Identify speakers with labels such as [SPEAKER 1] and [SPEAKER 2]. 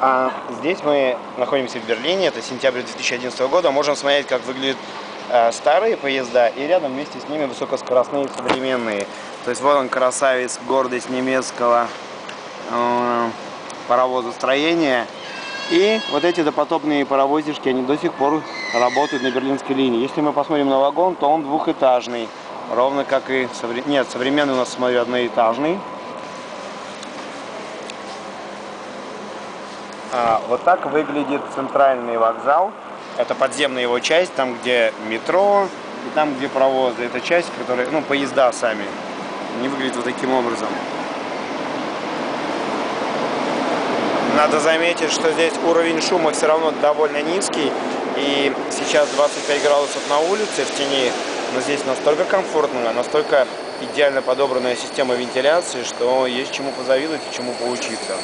[SPEAKER 1] Здесь мы находимся в Берлине, это сентябрь 2011 года. Можем смотреть, как выглядят старые поезда, и рядом вместе с ними высокоскоростные современные. То есть вот он, красавец, гордость немецкого паровозостроения. И вот эти допотопные паровозишки, они до сих пор работают на берлинской линии. Если мы посмотрим на вагон, то он двухэтажный, ровно как и современный у нас, смотрю, одноэтажный. Вот так выглядит центральный вокзал. Это подземная его часть, там где метро и там где паровозы. Это часть, которая, поезда сами. Они выглядят вот таким образом. Надо заметить, что здесь уровень шума все равно довольно низкий. И сейчас 25 градусов на улице в тени. Но здесь настолько комфортно, настолько идеально подобранная система вентиляции, что есть чему позавидовать и чему поучиться.